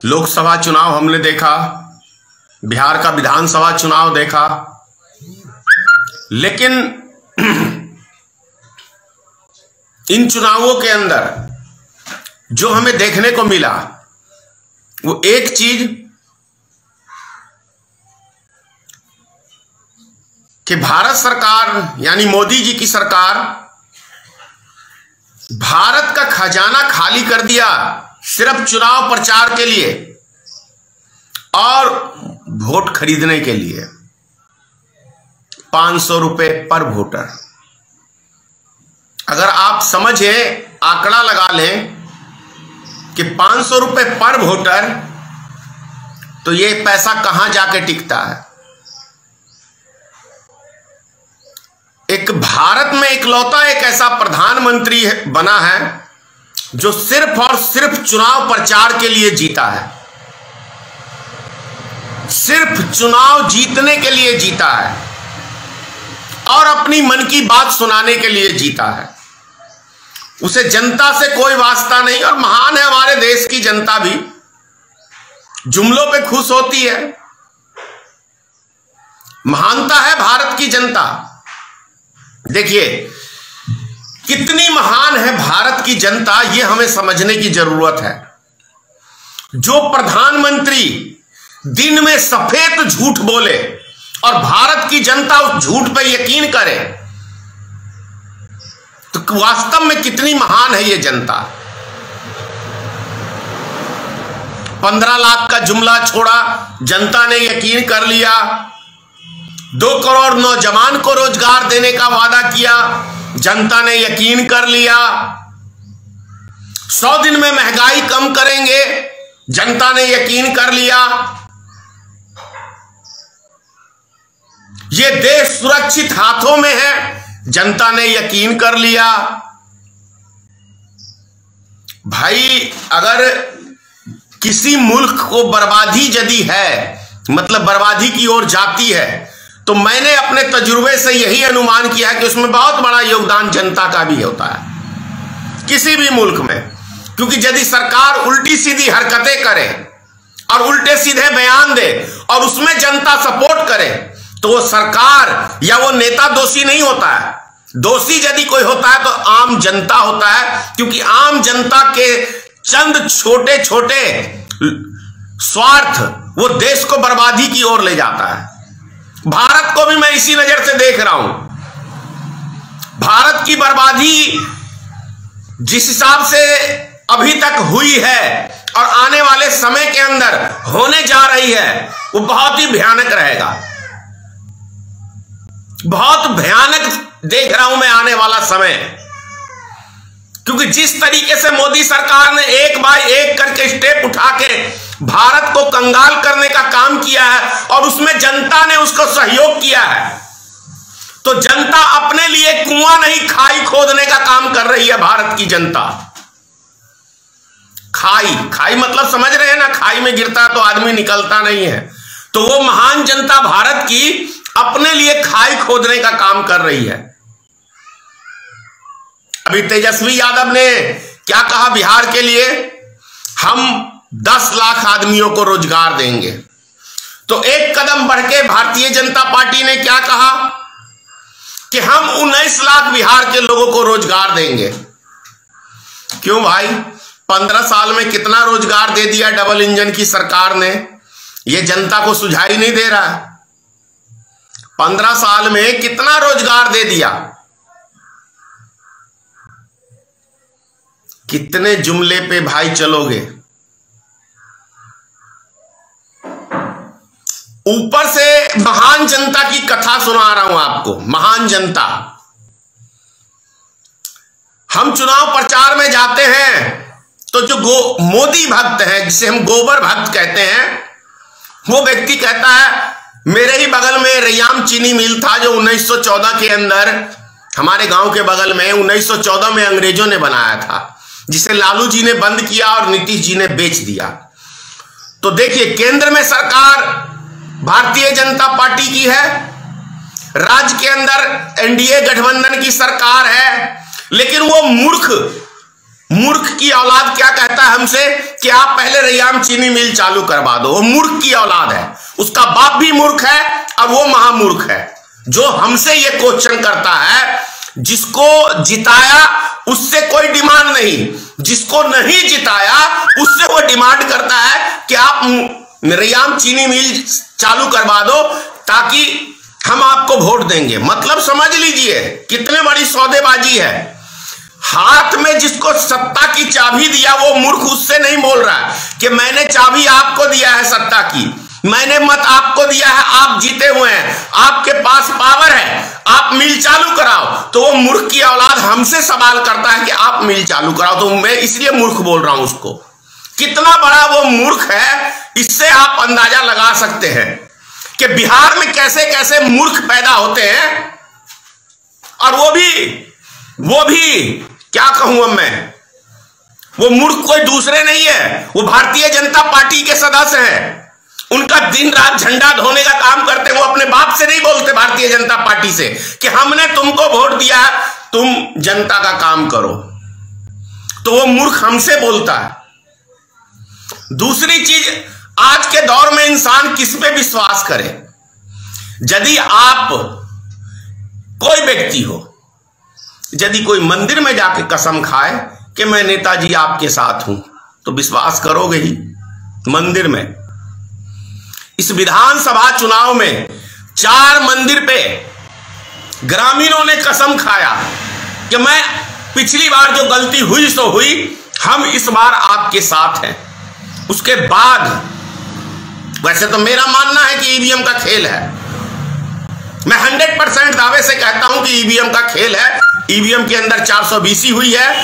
लोकसभा चुनाव हमने देखा, बिहार का विधानसभा चुनाव देखा, लेकिन इन चुनावों के अंदर जो हमें देखने को मिला वो एक चीज कि भारत सरकार यानी मोदी जी की सरकार भारत का खजाना खाली कर दिया सिर्फ चुनाव प्रचार के लिए और वोट खरीदने के लिए। 500 रुपए पर वोटर। अगर आप समझे, आंकड़ा लगा लें कि 500 रुपए पर वोटर, तो ये पैसा कहां जाके टिकता है। एक भारत में इकलौता एक ऐसा प्रधानमंत्री बना है जो सिर्फ और सिर्फ चुनाव प्रचार के लिए जीता है, सिर्फ चुनाव जीतने के लिए जीता है और अपनी मन की बात सुनाने के लिए जीता है। उसे जनता से कोई वास्ता नहीं। और महान है हमारे देश की जनता भी, जुमलों पे खुश होती है। महानता है भारत की जनता। देखिए कितनी महान है भारत की जनता, ये हमें समझने की जरूरत है। जो प्रधानमंत्री दिन में सफेद झूठ बोले और भारत की जनता उस झूठ पे यकीन करे, तो वास्तव में कितनी महान है ये जनता। 15 लाख का जुमला छोड़ा, जनता ने यकीन कर लिया। 2 करोड़ नौजवान को रोजगार देने का वादा किया, जनता ने यकीन कर लिया। 100 दिन में महंगाई कम करेंगे, जनता ने यकीन कर लिया। ये देश सुरक्षित हाथों में है, जनता ने यकीन कर लिया। भाई अगर किसी मुल्क को बर्बादी यदि है, मतलब बर्बादी की ओर जाती है, तो मैंने अपने तजुर्बे से यही अनुमान किया है कि उसमें बहुत बड़ा योगदान जनता का भी होता है किसी भी मुल्क में। क्योंकि यदि सरकार उल्टी सीधी हरकतें करे और उल्टे सीधे बयान दे और उसमें जनता सपोर्ट करे, तो वो सरकार या वो नेता दोषी नहीं होता है। दोषी यदि कोई होता है तो आम जनता होता है, क्योंकि आम जनता के चंद छोटे छोटे स्वार्थ वो देश को बर्बादी की ओर ले जाता है। भारत को भी मैं इसी नजर से देख रहा हूं। भारत की बर्बादी जिस हिसाब से अभी तक हुई है और आने वाले समय के अंदर होने जा रही है, वो बहुत ही भयानक रहेगा। बहुत भयानक देख रहा हूं मैं आने वाला समय, क्योंकि जिस तरीके से मोदी सरकार ने एक बाय एक करके स्टेप उठा के भारत को कंगाल करने का काम किया है और उसमें जनता ने उसको सहयोग किया है, तो जनता अपने लिए कुआं नहीं खाई खोदने का काम कर रही है। भारत की जनता खाई मतलब समझ रहे हैं ना, खाई में गिरता तो आदमी निकलता नहीं है। तो वो महान जनता भारत की अपने लिए खाई खोदने का काम कर रही है। अभी तेजस्वी यादव ने क्या कहा बिहार के लिए, हम 10 लाख आदमियों को रोजगार देंगे। तो एक कदम बढ़ के भारतीय जनता पार्टी ने क्या कहा कि हम 19 लाख बिहार के लोगों को रोजगार देंगे। क्यों भाई, 15 साल में कितना रोजगार दे दिया डबल इंजन की सरकार ने, यह जनता को सुझाई नहीं दे रहा है। 15 साल में कितना रोजगार दे दिया। कितने जुमले पे भाई चलोगे। ऊपर से महान जनता की कथा सुना रहा हूं आपको। महान जनता, हम चुनाव प्रचार में जाते हैं तो जो मोदी भक्त है, जिसे हम गोबर भक्त कहते हैं, वो व्यक्ति कहता है मेरे ही बगल में रैयाम चीनी मिल था जो 1914 के अंदर हमारे गांव के बगल में 1914 में अंग्रेजों ने बनाया था, जिसे लालू जी ने बंद किया और नीतीश जी ने बेच दिया। तो देखिए केंद्र में सरकार भारतीय जनता पार्टी की है, राज्य के अंदर एनडीए गठबंधन की सरकार है, लेकिन वो मूर्ख की औलाद क्या कहता है हमसे कि आप पहले रैयाम चीनी मिल चालू करवा दो। वो मूर्ख की औलाद है, उसका बाप भी मूर्ख है और वो महामूर्ख है जो हमसे ये क्वेश्चन करता है। जिसको जिताया उससे कोई डिमांड नहीं, जिसको नहीं जिताया उससे वो डिमांड करता है कि आप रैयाम चीनी मिल चालू करवा दो ताकि हम आपको वोट देंगे। मतलब समझ लीजिए कितने बड़ी सौदेबाजी है। हाथ में जिसको सत्ता की चाबी दिया वो मूर्ख उससे नहीं बोल रहा है कि मैंने चाबी आपको दिया है सत्ता की, मैंने मत आपको दिया है, आप जीते हुए हैं, आपके पास पावर है, आप मिल चालू कराओ। तो वो मूर्ख की औलाद हमसे सवाल करता है कि आप मिल चालू कराओ, तो मैं इसलिए मूर्ख बोल रहा हूं उसको। कितना बड़ा वो मूर्ख है इससे आप अंदाजा लगा सकते हैं कि बिहार में कैसे कैसे मूर्ख पैदा होते हैं। और वो भी क्या कहूं अब मैं, वो मूर्ख कोई दूसरे नहीं है, वो भारतीय जनता पार्टी के सदस्य हैं। उनका दिन रात झंडा धोने का काम करते हैं। वो अपने बाप से नहीं बोलते भारतीय जनता पार्टी से कि हमने तुमको वोट दिया, तुम जनता का काम करो। तो वो मूर्ख हमसे बोलता है। दूसरी चीज, आज के दौर में इंसान किस पे विश्वास करे? यदि आप कोई व्यक्ति हो, यदि कोई मंदिर में जाके कसम खाए कि मैं नेताजी आपके साथ हूं, तो विश्वास करोगे ही। मंदिर में इस विधानसभा चुनाव में 4 मंदिर पे ग्रामीणों ने कसम खाया कि मैं पिछली बार जो गलती हुई सो हुई, हम इस बार आपके साथ हैं। उसके बाद वैसे तो मेरा मानना है कि ईवीएम का खेल है। मैं 100% दावे से कहता हूं कि ईवीएम का खेल है। ईवीएम के अंदर 420 हुई है।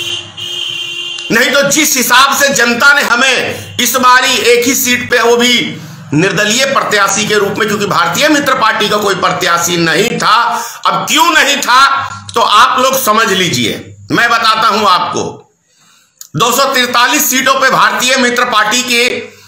नहीं तो जिस हिसाब से जनता ने हमें इस बारी एक ही सीट पे, वो भी निर्दलीय प्रत्याशी के रूप में, क्योंकि भारतीय मित्र पार्टी का कोई प्रत्याशी नहीं था। अब क्यों नहीं था तो आप लोग समझ लीजिए, मैं बताता हूं आपको। 243 सीटों पे भारतीय मित्र पार्टी की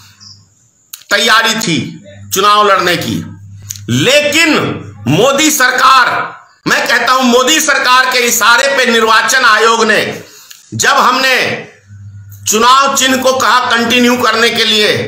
तैयारी थी चुनाव लड़ने की, लेकिन मोदी सरकार, मैं कहता हूं मोदी सरकार के इशारे पे निर्वाचन आयोग ने, जब हमने चुनाव चिन्ह को कहा कंटिन्यू करने के लिए,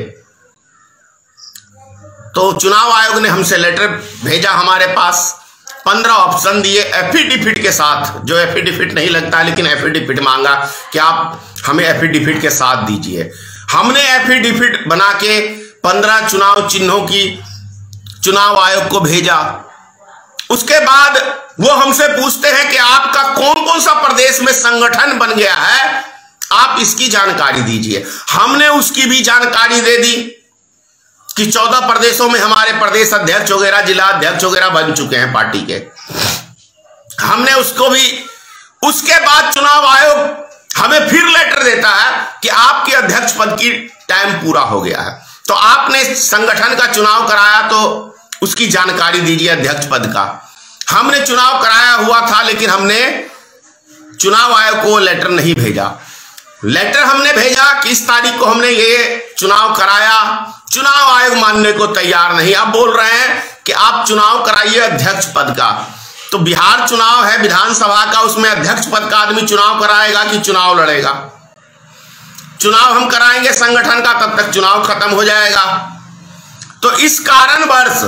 तो चुनाव आयोग ने हमसे लेटर भेजा हमारे पास, 15 ऑप्शन दिए एफिडेविट के साथ, जो एफिडेविट नहीं लगता लेकिन एफिडेविट मांगा कि आप हमें एफिडेविट के साथ दीजिए। हमने एफिडेविट बना के 15 चुनाव चिन्हों की चुनाव आयोग को भेजा। उसके बाद वो हमसे पूछते हैं कि आपका कौन कौन सा प्रदेश में संगठन बन गया है, आप इसकी जानकारी दीजिए। हमने उसकी भी जानकारी दे दी कि 14 प्रदेशों में हमारे प्रदेश अध्यक्ष वगैरह, जिला अध्यक्ष वगैरह बन चुके हैं पार्टी के, हमने उसको भी। उसके बाद चुनाव आयोग हमें फिर लेटर देता है कि आपके अध्यक्ष पद की टाइम पूरा हो गया है, तो आपने संगठन का चुनाव कराया तो उसकी जानकारी दीजिए अध्यक्ष पद का। हमने चुनाव कराया हुआ था लेकिन हमने चुनाव आयोग को लेटर नहीं भेजा। लेटर हमने भेजा कि इस तारीख को हमने ये चुनाव कराया, चुनाव आयोग मानने को तैयार नहीं। अब बोल रहे हैं कि आप चुनाव कराइए अध्यक्ष पद का। तो बिहार चुनाव है विधानसभा का, उसमें अध्यक्ष पद का आदमी चुनाव कराएगा कि चुनाव लड़ेगा? चुनाव हम कराएंगे संगठन का, तब तक चुनाव खत्म हो जाएगा। तो इस कारणवश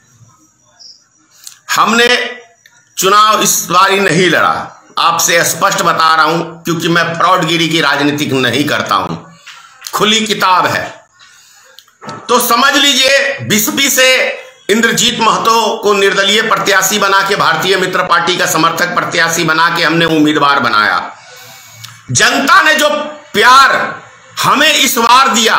हमने चुनाव इस बारी नहीं लड़ा। आपसे स्पष्ट बता रहा हूं, क्योंकि मैं फ्रॉडगिरी की राजनीति नहीं करता हूं, खुली किताब है। तो समझ लीजिए 20 से इंद्रजीत महतो को निर्दलीय प्रत्याशी बना के, भारतीय मित्र पार्टी का समर्थक प्रत्याशी बना के हमने उम्मीदवार बनाया। जनता ने जो प्यार हमें इस बार दिया,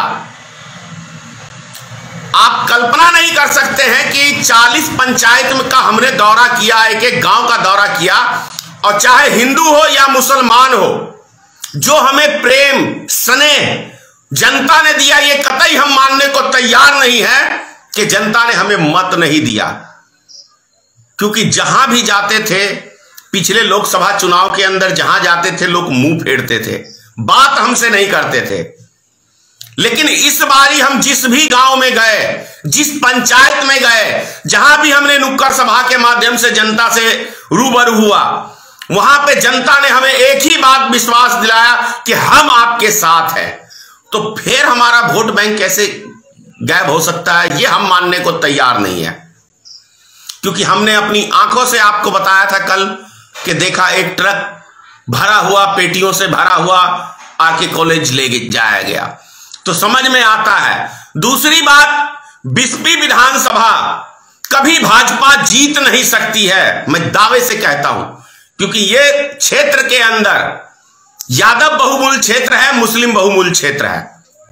आप कल्पना नहीं कर सकते हैं कि 40 पंचायत का हमने दौरा किया, एक एक गांव का दौरा किया, और चाहे हिंदू हो या मुसलमान हो, जो हमें प्रेम स्नेह जनता ने दिया, ये कतई हम मानने को तैयार नहीं है कि जनता ने हमें मत नहीं दिया। क्योंकि जहां भी जाते थे, पिछले लोकसभा चुनाव के अंदर जहां जाते थे, लोग मुंह फेरते थे, बात हमसे नहीं करते थे। लेकिन इस बारी हम जिस भी गांव में गए, जिस पंचायत में गए, जहां भी हमने नुक्कड़ सभा के माध्यम से जनता से रूबरू हुआ, वहां पे जनता ने हमें एक ही बात विश्वास दिलाया कि हम आपके साथ हैं, तो फिर हमारा वोट बैंक कैसे गायब हो सकता है, यह हम मानने को तैयार नहीं है। क्योंकि हमने अपनी आंखों से आपको बताया था कल कि देखा एक ट्रक भरा हुआ, पेटियों से भरा हुआ आके कॉलेज ले जाया गया, तो समझ में आता है। दूसरी बात, बिस्पी विधानसभा कभी भाजपा जीत नहीं सकती है, मैं दावे से कहता हूं, क्योंकि यह क्षेत्र के अंदर यादव बहुमूल क्षेत्र है, मुस्लिम बहुमूल क्षेत्र है।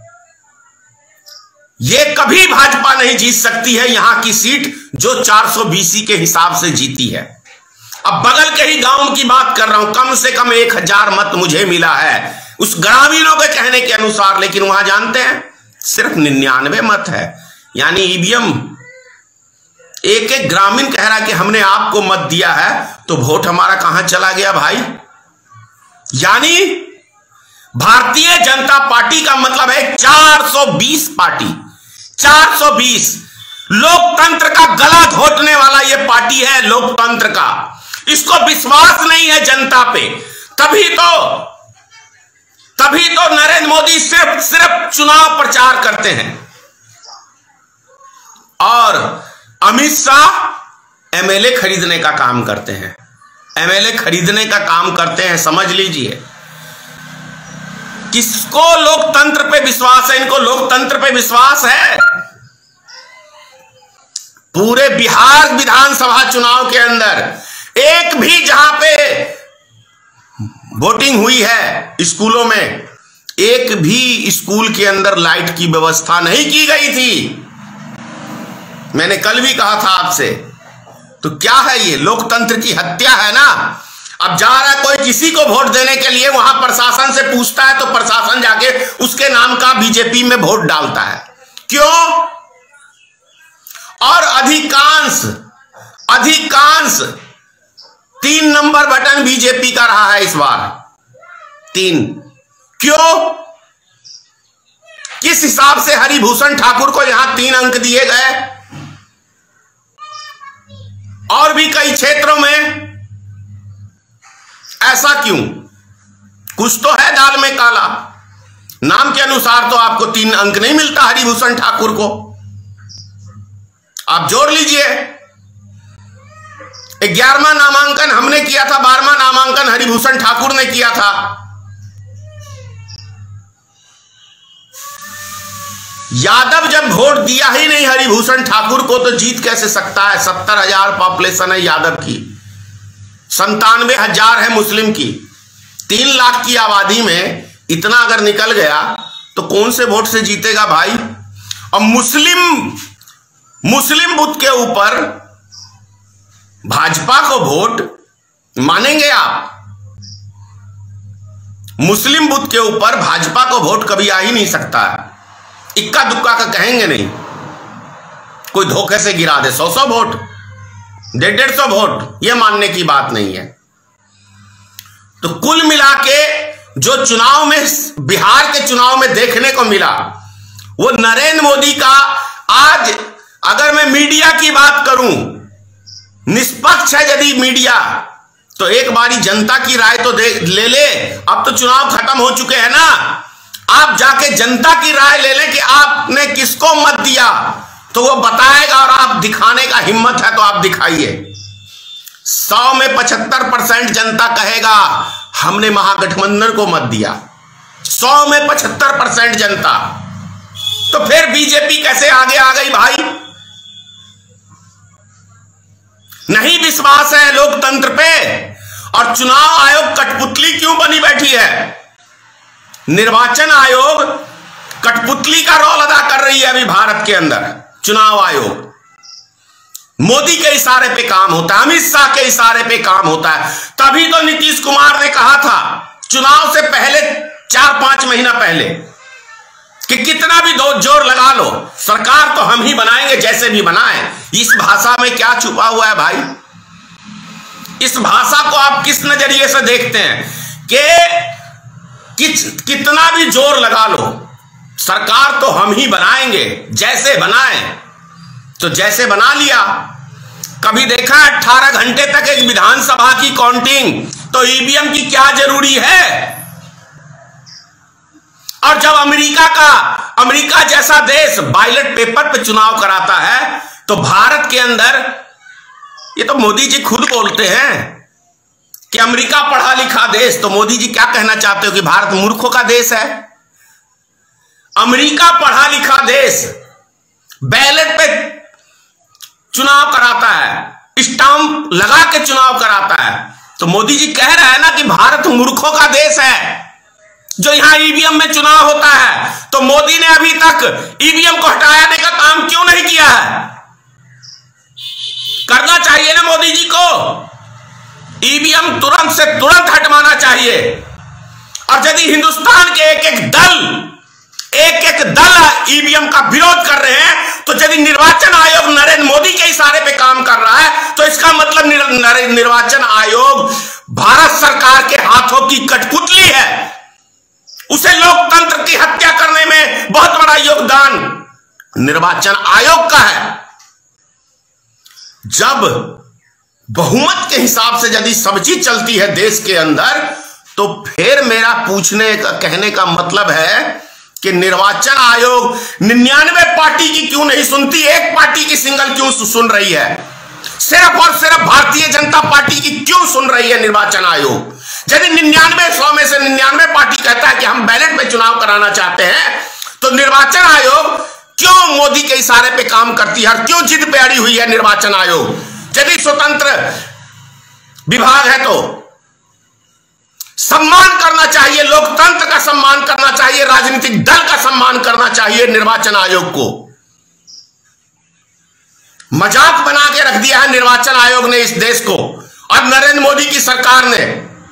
यह कभी भाजपा नहीं जीत सकती है यहां की सीट जो 420 के हिसाब से जीती है। अब बगल के ही गांव की बात कर रहा हूं, कम से कम 1000 मत मुझे मिला है उस ग्रामीणों के कहने के अनुसार, लेकिन वहां जानते हैं सिर्फ 99 मत है। यानी ईवीएम, एक ग्रामीण कह रहा कि हमने आपको मत दिया है, तो वोट हमारा कहां चला गया भाई। यानी भारतीय जनता पार्टी का मतलब है 420 पार्टी, 420 लोकतंत्र का गला घोटने वाला यह पार्टी है, लोकतंत्र का। इसको विश्वास नहीं है जनता पे, तभी तो नरेंद्र मोदी सिर्फ चुनाव प्रचार करते हैं और अमित शाह एमएलए खरीदने का काम करते हैं, एमएलए खरीदने का काम करते हैं। समझ लीजिए, किसको लोकतंत्र पे विश्वास है? इनको लोकतंत्र पे विश्वास है। पूरे बिहार विधानसभा चुनाव के अंदर एक भी जहां पे वोटिंग हुई है स्कूलों में, एक भी स्कूल के अंदर लाइट की व्यवस्था नहीं की गई थी। मैंने कल भी कहा था आपसे। तो क्या है ये? लोकतंत्र की हत्या है ना। अब जा रहा है कोई किसी को वोट देने के लिए, वहां प्रशासन से पूछता है तो प्रशासन जाके उसके नाम का बीजेपी में वोट डालता है। क्यों? और अधिकांश 3 नंबर बटन बीजेपी का रहा है इस बार, 3। क्यों? किस हिसाब से हरिभूषण ठाकुर को यहां 3 अंक दिए गए? और भी कई क्षेत्रों में ऐसा क्यों? कुछ तो है दाल में काला। नाम के अनुसार तो आपको 3 अंक नहीं मिलता हरिभूषण ठाकुर को। आप जोड़ लीजिए, 11वां नामांकन हमने किया था, 12वां नामांकन हरिभूषण ठाकुर ने किया था। यादव जब वोट दिया ही नहीं हरिभूषण ठाकुर को, तो जीत कैसे सकता है? 70,000 पॉपुलेशन है यादव की, 97,000 है मुस्लिम की। 3 लाख की आबादी में इतना अगर निकल गया तो कौन से वोट से जीतेगा भाई? और मुस्लिम बुथ के ऊपर भाजपा को वोट मानेंगे आप? मुस्लिम बुथ के ऊपर भाजपा को वोट कभी आ ही नहीं सकता है। इक्का दुक्का का कहेंगे नहीं, कोई धोखे से गिरा दे 100 वोट, 150 वोट, यह मानने की बात नहीं है। तो कुल मिला के जो चुनाव में, बिहार के चुनाव में देखने को मिला, वो नरेंद्र मोदी का, आज अगर मैं मीडिया की बात करूं, निष्पक्ष है यदि मीडिया, तो एक बारी जनता की राय तो ले ले। अब तो चुनाव खत्म हो चुके हैं ना, आप जाके जनता की राय ले लें कि आपने किसको मत दिया, तो वो बताएगा। और आप दिखाने का हिम्मत है तो आप दिखाइए। 100 में 75% जनता कहेगा हमने महागठबंधन को मत दिया, 100 में 75% जनता। तो फिर बीजेपी कैसे आगे आ गई भाई? नहीं विश्वास है लोकतंत्र पे, और चुनाव आयोग कठपुतली क्यों बनी बैठी है? निर्वाचन आयोग कठपुतली का रोल अदा कर रही है अभी भारत के अंदर। चुनाव आयोग मोदी के इशारे पे काम होता है, अमित शाह के इशारे पे काम होता है। तभी तो नीतीश कुमार ने कहा था चुनाव से पहले, 4-5 महीना पहले, कि कितना भी जोर लगा लो, सरकार तो हम ही बनाएंगे जैसे भी बनाए। इस भाषा में क्या छुपा हुआ है भाई? इस भाषा को आप किस नजरिए से देखते हैं कि कितना भी जोर लगा लो, सरकार तो हम ही बनाएंगे जैसे बनाए? तो जैसे बना लिया। कभी देखा 18 घंटे तक एक विधानसभा की काउंटिंग तो ईवीएम की क्या जरूरी है? और जब अमेरिका जैसा देश बैलेट पेपर पे चुनाव कराता है तो भारत के अंदर, ये तो मोदी जी खुद बोलते हैं कि अमेरिका पढ़ा लिखा देश, तो मोदी जी क्या कहना चाहते हो कि भारत मूर्खों का देश है? अमेरिका पढ़ा लिखा देश बैलेट पे चुनाव कराता है, स्टाम्प लगा के चुनाव कराता है, तो मोदी जी कह रहे हैं ना कि भारत मूर्खों का देश है जो यहां ईवीएम में चुनाव होता है। तो मोदी ने अभी तक ईवीएम को हटाने का काम क्यों नहीं किया है? करना चाहिए ना मोदी जी को। ईवीएम तुरंत से तुरंत हटवाना चाहिए। और यदि हिंदुस्तान के एक एक दल ईवीएम का विरोध कर रहे हैं, तो यदि निर्वाचन आयोग नरेंद्र मोदी के इशारे पे काम कर रहा है, तो इसका मतलब निर्वाचन आयोग भारत सरकार के हाथों की कठपुतली है। उसे लोकतंत्र की हत्या करने में बहुत बड़ा योगदान निर्वाचन आयोग का है। जब बहुमत के हिसाब से यदि सब चीज चलती है देश के अंदर, तो फिर मेरा कहने का मतलब है कि निर्वाचन आयोग 99 पार्टी की क्यों नहीं सुनती, एक पार्टी की सिंगल क्यों सुन रही है? सिर्फ और सिर्फ भारतीय जनता पार्टी की क्यों सुन रही है निर्वाचन आयोग? यदि 99 में से 99 पार्टी कहता है कि हम बैलेट पे चुनाव कराना चाहते हैं, तो निर्वाचन आयोग क्यों मोदी के इशारे पे काम करती है और क्यों जिद पे अड़ी हुई है निर्वाचन आयोग? यदि स्वतंत्र विभाग है तो सम्मान करना चाहिए, लोकतंत्र का सम्मान करना चाहिए, राजनीतिक दल का सम्मान करना चाहिए। निर्वाचन आयोग को मजाक बना के रख दिया है निर्वाचन आयोग ने इस देश को और नरेंद्र मोदी की सरकार ने।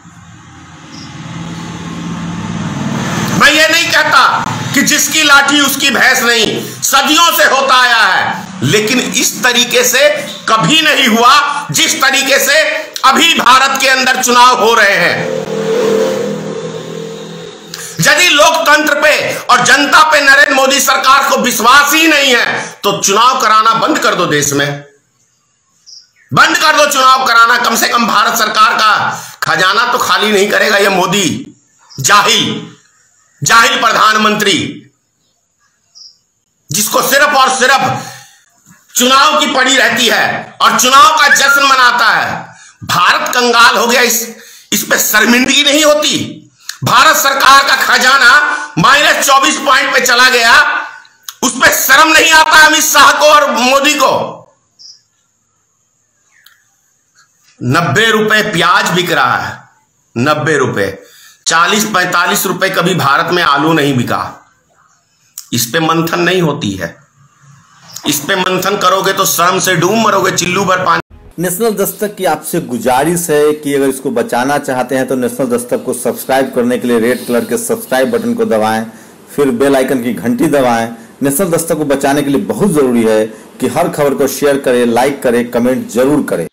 मैं ये नहीं कहता कि जिसकी लाठी उसकी भैंस नहीं, सदियों से होता आया है, लेकिन इस तरीके से कभी नहीं हुआ जिस तरीके से अभी भारत के अंदर चुनाव हो रहे हैं। यदि लोकतंत्र पे और जनता पे नरेंद्र मोदी सरकार को विश्वास ही नहीं है, तो चुनाव कराना बंद कर दो, देश में बंद कर दो चुनाव कराना। कम से कम भारत सरकार का खजाना तो खाली नहीं करेगा ये मोदी, जाहिल प्रधानमंत्री, जिसको सिर्फ और सिर्फ चुनाव की पड़ी रहती है और चुनाव का जश्न मनाता है। भारत कंगाल हो गया, इस पे शर्मिंदगी नहीं होती। भारत सरकार का खजाना -24 पॉइंट पे चला गया, उस पर शर्म नहीं आता अमित शाह को और मोदी को। 90 रुपए प्याज बिक रहा है, 90 रुपए, 40-45 रुपए कभी भारत में आलू नहीं बिका। इस पे मंथन नहीं होती है। इस पे मंथन करोगे तो शर्म से डूब मरोगे, चिल्लू भर पानी। नेशनल दस्तक की आपसे गुजारिश है कि अगर इसको बचाना चाहते हैं तो नेशनल दस्तक को सब्सक्राइब करने के लिए रेड कलर के सब्सक्राइब बटन को दबाएं, फिर बेल आइकन की घंटी दबाएं। नेशनल दस्तक को बचाने के लिए बहुत जरूरी है कि हर खबर को शेयर करें, लाइक करें, कमेंट जरूर करें।